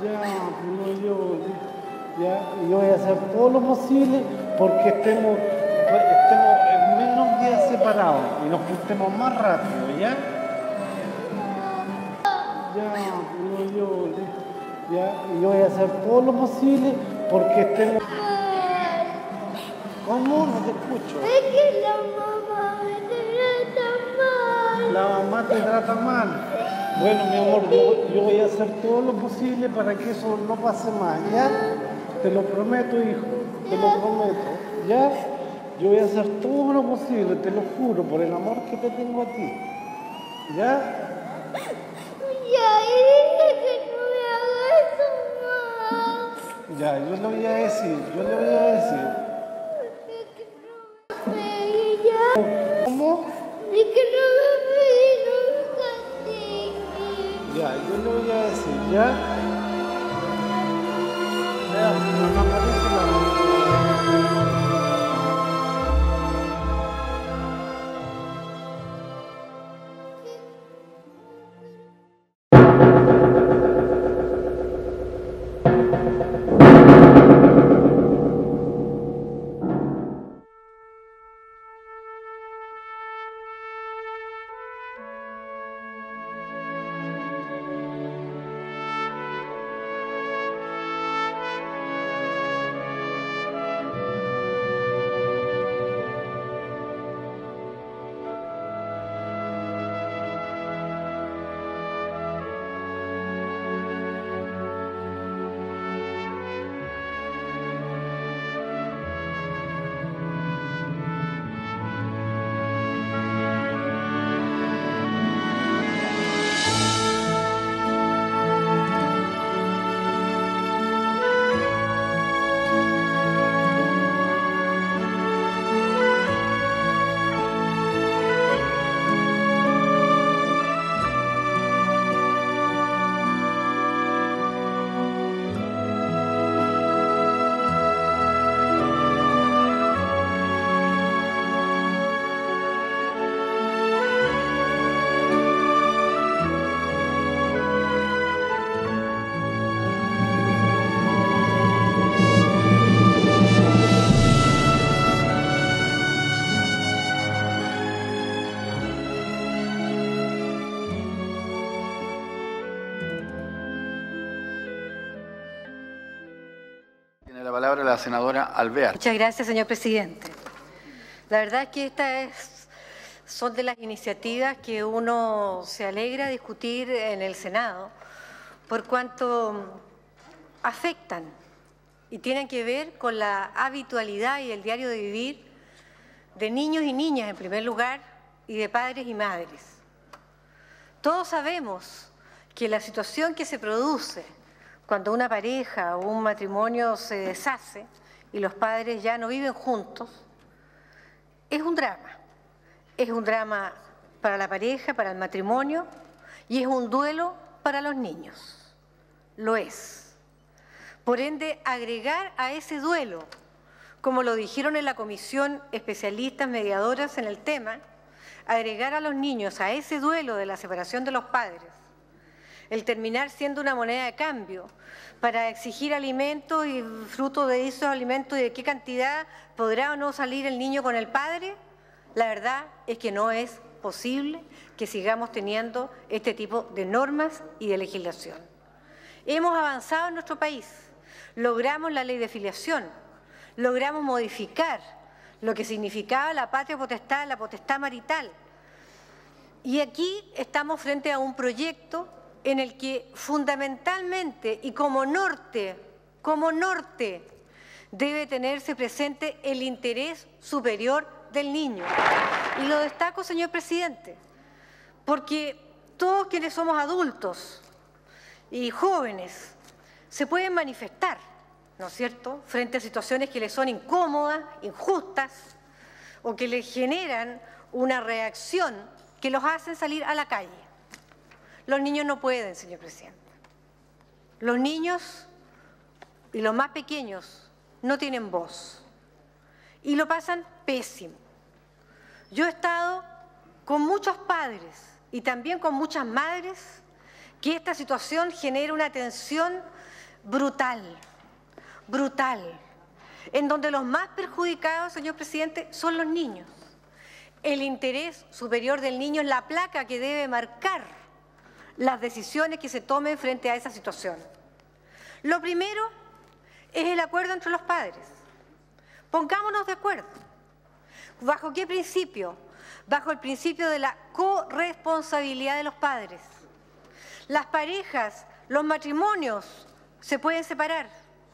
Ya, pero yo voy a hacer todo lo posible porque estemos en menos días separados y nos juntemos más rápido, ¿ya? Yo voy a hacer todo lo posible porque estemos... ¿Cómo? No te escucho. Es que la mamá me trata mal. La mamá te trata mal. Bueno, mi amor, yo voy a hacer todo lo posible para que eso no pase más, ¿ya? Te lo prometo, hijo, te lo prometo, ¿ya? Yo voy a hacer todo lo posible, te lo juro, por el amor que te tengo a ti, ¿ya? Ya, y dile que no me haga eso más. Ya, yo le voy a decir, ¿Cómo? Y que no me pegue, no me castigue. Ya, yo le voy a decir, ¿ya? Ya, no aparece la... Tiene la palabra la senadora Alvear. Muchas gracias, señor presidente. La verdad es que son de las iniciativas que uno se alegra discutir en el Senado, por cuanto afectan y tienen que ver con la habitualidad y el diario de vivir de niños y niñas en primer lugar y de padres y madres. Todos sabemos que la situación que se produce cuando una pareja o un matrimonio se deshace y los padres ya no viven juntos, es un drama. Es un drama para la pareja, para el matrimonio, y es un duelo para los niños. Lo es. Por ende, agregar a ese duelo, como lo dijeron en la comisión especialistas mediadoras en el tema, agregar a los niños a ese duelo de la separación de los padres, el terminar siendo una moneda de cambio para exigir alimentos y fruto de esos alimentos y de qué cantidad podrá o no salir el niño con el padre, la verdad es que no es posible que sigamos teniendo este tipo de normas y de legislación. Hemos avanzado en nuestro país, logramos la ley de filiación, logramos modificar lo que significaba la patria potestad, la potestad marital. Y aquí estamos frente a un proyecto en el que fundamentalmente y como norte debe tenerse presente el interés superior del niño. Y lo destaco, señor presidente, porque todos quienes somos adultos y jóvenes se pueden manifestar, ¿no es cierto?, frente a situaciones que les son incómodas, injustas o que les generan una reacción que los hacen salir a la calle. Los niños no pueden, señor presidente. Los niños y los más pequeños no tienen voz y lo pasan pésimo. Yo he estado con muchos padres y también con muchas madres que esta situación genera una tensión brutal, brutal, en donde los más perjudicados, señor presidente, son los niños. El interés superior del niño es la placa que debe marcar las decisiones que se tomen frente a esa situación. Lo primero es el acuerdo entre los padres. Pongámonos de acuerdo. ¿Bajo qué principio? Bajo el principio de la corresponsabilidad de los padres. Las parejas, los matrimonios se pueden separar,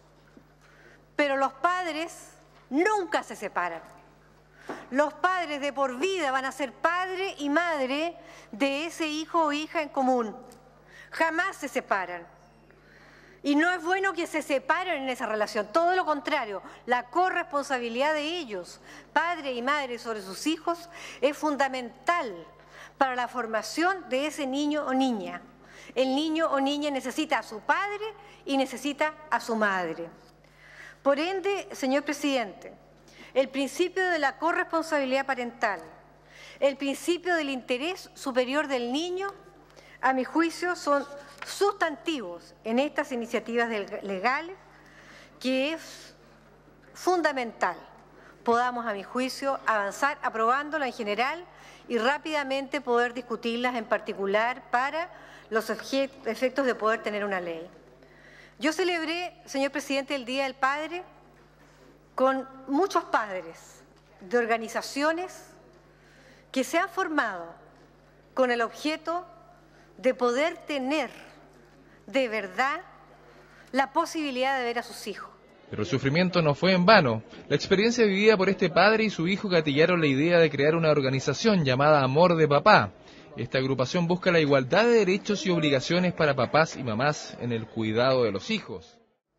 pero los padres nunca se separan. Los padres de por vida van a ser padre y madre de ese hijo o hija en común. Jamás se separan. Y no es bueno que se separen en esa relación. Todo lo contrario, la corresponsabilidad de ellos, padre y madre, sobre sus hijos, es fundamental para la formación de ese niño o niña. El niño o niña necesita a su padre y necesita a su madre. Por ende, señor presidente, el principio de la corresponsabilidad parental, el principio del interés superior del niño, a mi juicio, son sustantivos en estas iniciativas legales, que es fundamental podamos, a mi juicio, avanzar aprobándola en general y rápidamente poder discutirlas en particular para los efectos de poder tener una ley. Yo celebré, señor presidente, el Día del Padre con muchos padres de organizaciones que se han formado con el objeto de poder tener de verdad la posibilidad de ver a sus hijos. Pero el sufrimiento no fue en vano. La experiencia vivida por este padre y su hijo gatillaron la idea de crear una organización llamada Amor de Papá. Esta agrupación busca la igualdad de derechos y obligaciones para papás y mamás en el cuidado de los hijos.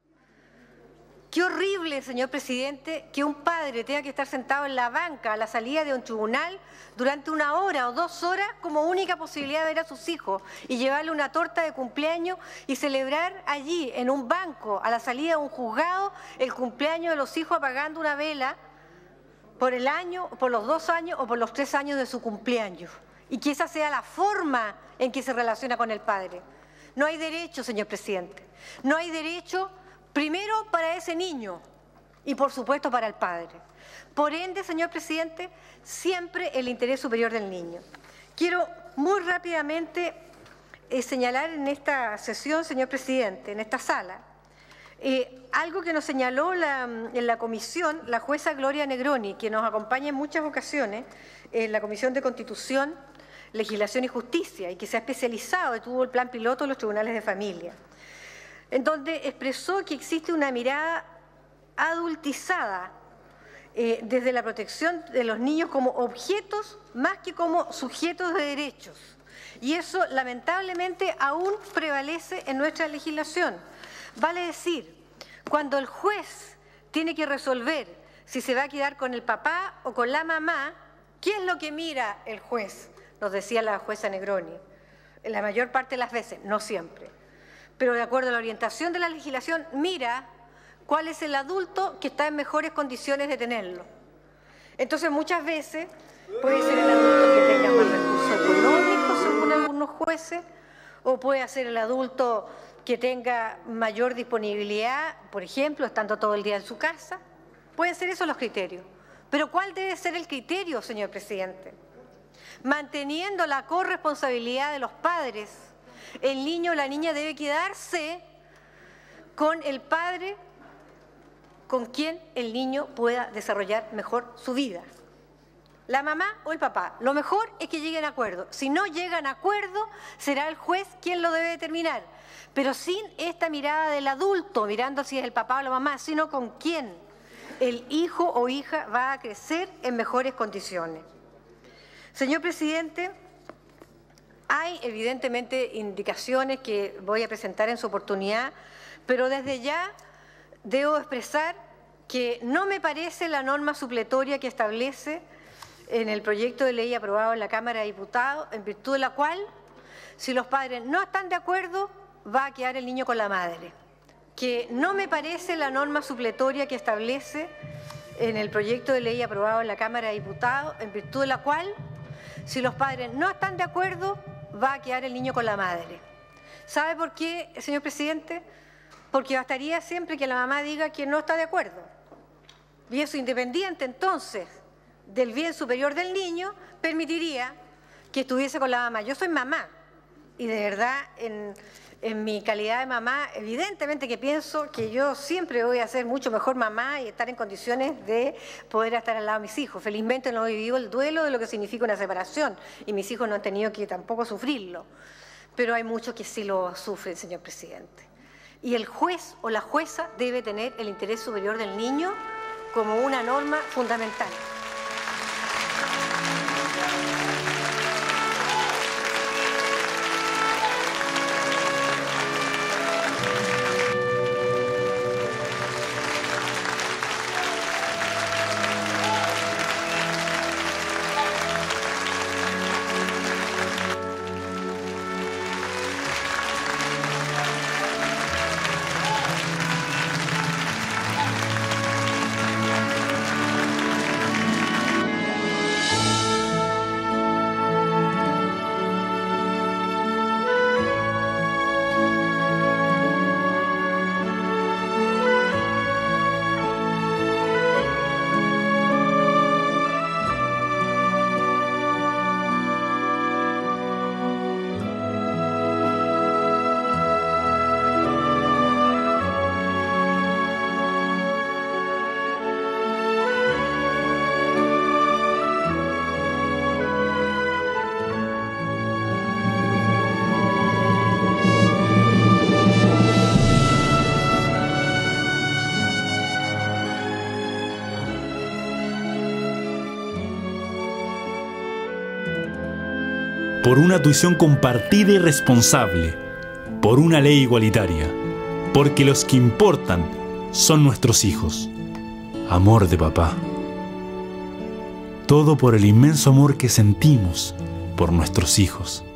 Qué horrible, señor presidente, que un padre tenga que estar sentado en la banca a la salida de un tribunal durante 1 hora o 2 horas como única posibilidad de ver a sus hijos y llevarle una torta de cumpleaños y celebrar allí, en un banco, a la salida de un juzgado, el cumpleaños de los hijos apagando una vela por el año, por los 2 años o por los 3 años de su cumpleaños. Y que esa sea la forma en que se relaciona con el padre. No hay derecho, señor presidente. No hay derecho, primero, para ese niño y, por supuesto, para el padre. Por ende, señor presidente, siempre el interés superior del niño. Quiero muy rápidamente señalar en esta sesión, señor presidente, en esta sala, algo que nos señaló en la comisión la jueza Gloria Negroni, que nos acompaña en muchas ocasiones en la Comisión de Constitución, Legislación y Justicia, y que se ha especializado y tuvo el plan piloto en los tribunales de familia, en donde expresó que existe una mirada adultizada desde la protección de los niños como objetos más que como sujetos de derechos. Y eso, lamentablemente, aún prevalece en nuestra legislación. Vale decir, cuando el juez tiene que resolver si se va a quedar con el papá o con la mamá, ¿qué es lo que mira el juez? Nos decía la jueza Negroni. En la mayor parte de las veces, no siempre. Pero de acuerdo a la orientación de la legislación, mira cuál es el adulto que está en mejores condiciones de tenerlo. Entonces, muchas veces puede ser el adulto que tenga más recursos económicos, según algunos jueces, o puede ser el adulto que tenga mayor disponibilidad, por ejemplo, estando todo el día en su casa. Pueden ser esos los criterios. Pero ¿cuál debe ser el criterio, señor presidente? Manteniendo la corresponsabilidad de los padres, el niño o la niña debe quedarse con el padre con quien el niño pueda desarrollar mejor su vida. La mamá o el papá. Lo mejor es que lleguen a acuerdo. Si no llegan a acuerdo, será el juez quien lo debe determinar. Pero sin esta mirada del adulto, mirando si es el papá o la mamá, sino con quién el hijo o hija va a crecer en mejores condiciones. Señor presidente, hay evidentemente indicaciones que voy a presentar en su oportunidad, pero desde ya debo expresar que no me parece la norma supletoria que establece en el proyecto de ley aprobado en la Cámara de Diputados, en virtud de la cual, si los padres no están de acuerdo, va a quedar el niño con la madre. Que no me parece la norma supletoria que establece en el proyecto de ley aprobado en la Cámara de Diputados, en virtud de la cual, si los padres no están de acuerdo, va a quedar el niño con la madre. ¿Sabe por qué, señor presidente? porque bastaría siempre que la mamá diga que no está de acuerdo. Y eso, independiente entonces del bien superior del niño, permitiría que estuviese con la mamá. Yo soy mamá y de verdad en mi calidad de mamá, evidentemente que pienso que yo siempre voy a ser mucho mejor mamá y estar en condiciones de poder estar al lado de mis hijos. Felizmente no he vivido el duelo de lo que significa una separación y mis hijos no han tenido que tampoco sufrirlo. Pero hay muchos que sí lo sufren, señor presidente. Y el juez o la jueza debe tener el interés superior del niño como una norma fundamental. Por una tuición compartida y responsable, por una ley igualitaria, porque los que importan son nuestros hijos. Amor de papá. Todo por el inmenso amor que sentimos por nuestros hijos.